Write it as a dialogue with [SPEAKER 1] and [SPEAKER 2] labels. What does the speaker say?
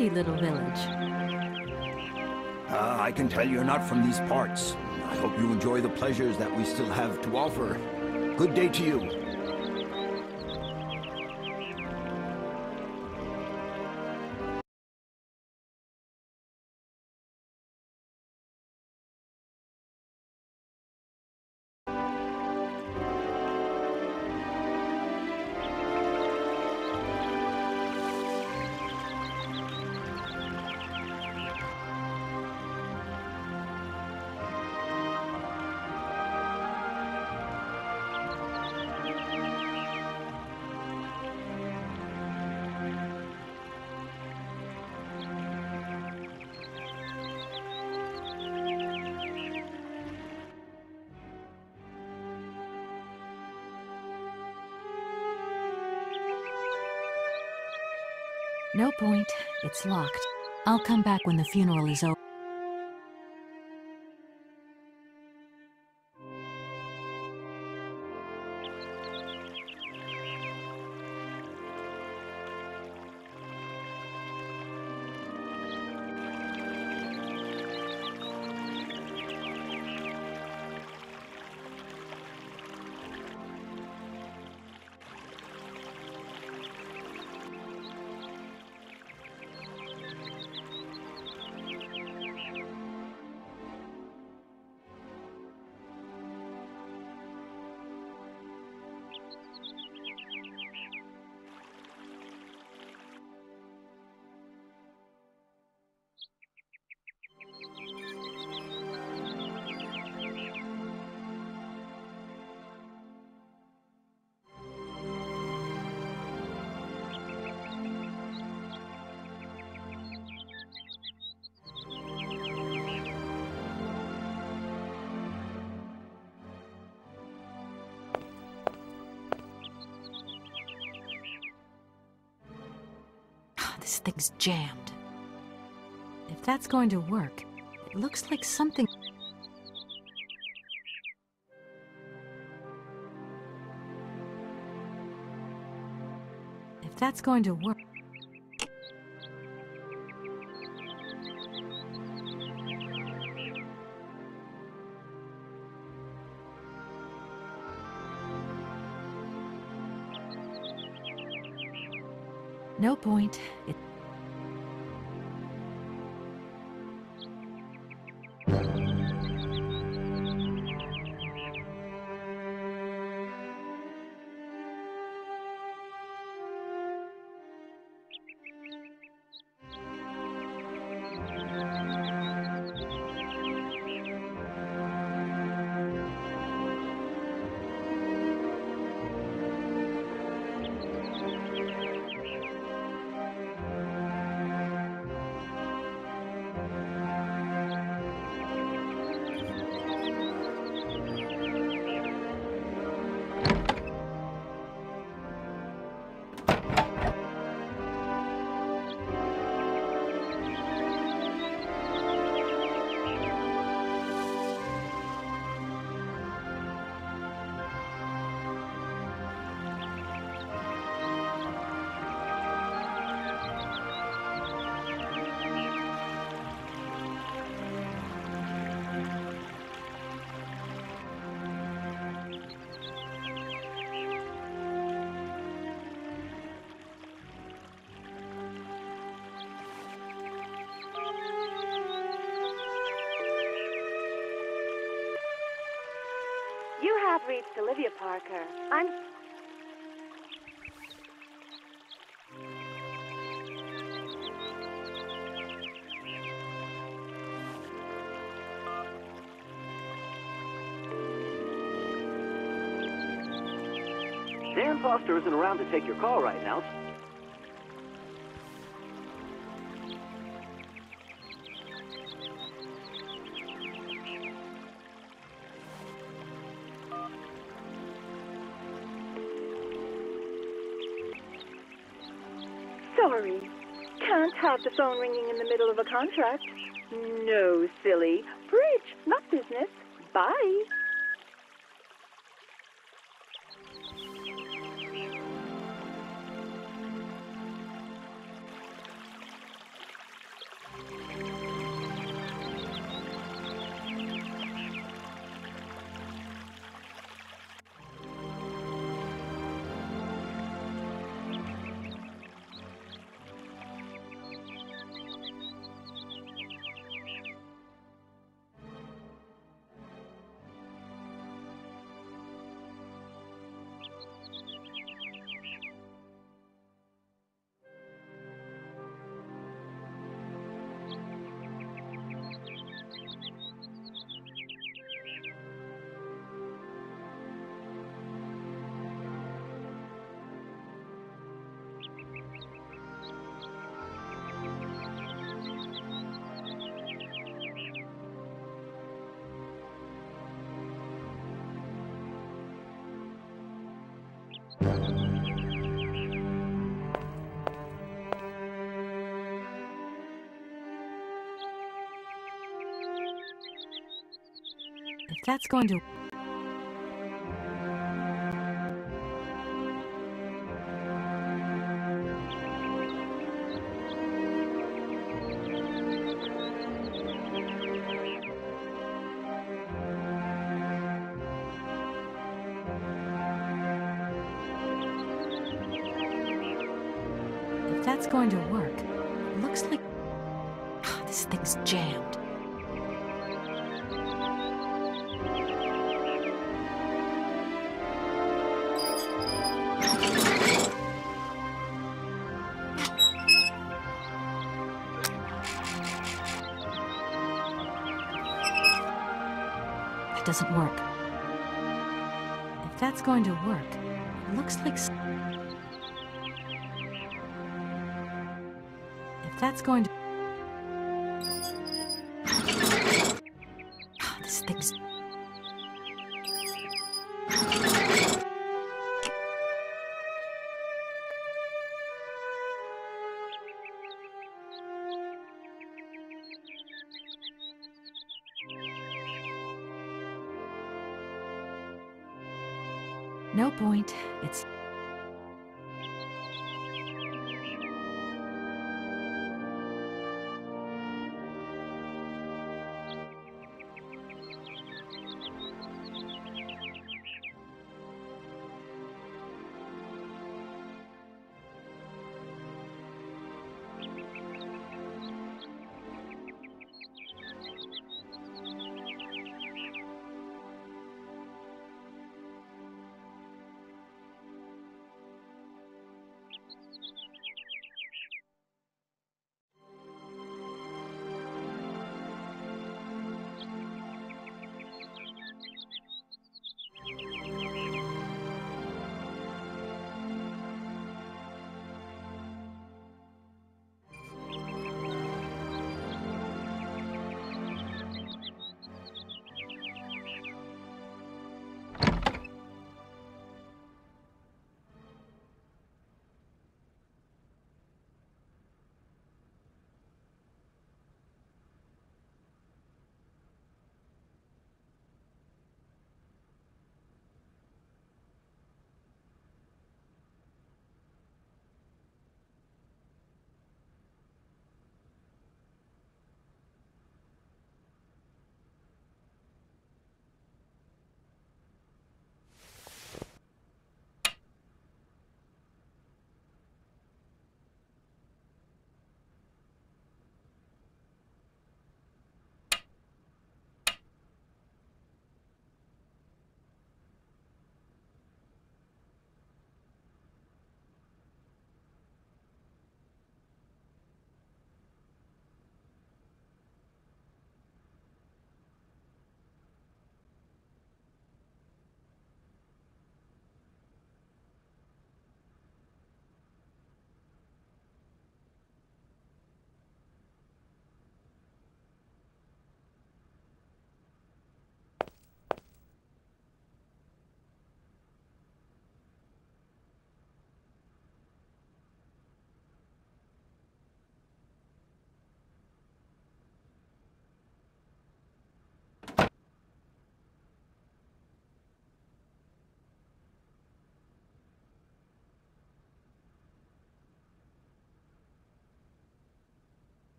[SPEAKER 1] pretty little village.
[SPEAKER 2] I can tell you're not from these parts. I hope you enjoy the pleasures that we still have to offer. Good day to you.
[SPEAKER 1] No point. It's locked. I'll come back when the funeral is over. This thing's jammed. If that's going to work, it looks like something... If that's going to work... No point.
[SPEAKER 3] You have reached Olivia Parker.
[SPEAKER 4] Dan Foster isn't around to take your call right now.
[SPEAKER 3] Sorry. Can't have the phone ringing in the middle of a contract. No, silly. Bridge, not business. Bye.
[SPEAKER 1] If that's going to... If that's going to work, it looks like... this thing's jammed. It doesn't work. If that's going to work, it looks like... If that's going to... this thing's... No point. It's...